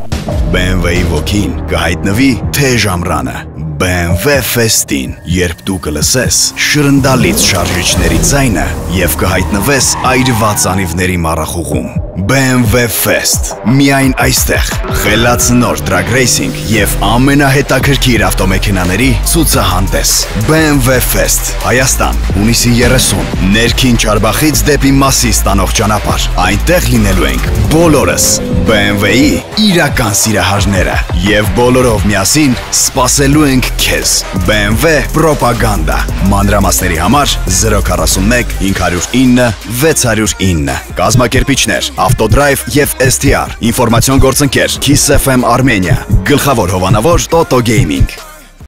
BMW-ի ոգին կհայտնվի թեժ ամռանը BMW Fest-ին, երբ դու կլսես շրնդալից շարժիչների ձայնը և կհայտնվես այրված անիվների մառախուղում։ BMW Fest, միայն այստեղ, խելաց նոր Drag Racing և ամենահետաքրքիր ավտոմեքենաների ցուցահանդես։ BMW Fest, Հայաստան, հունիսի 30, ներքին Չարբախից դեպի Մասիս տանող ճանապարհ։ Այնտեղ լինելու ենք բոլորս, BMW-ի իրական սիրահարները և բոլորով միասին սպասելու ենք քեզ։ BMW Propaganda, մանրամասների համար 041 509 609, կազմակերպիչներ Ավտոդրայվ և STR, ինֆորմացիոն գործընկեր Kiss FM Armenia, գլխավոր հովանավոր Toto Gaming։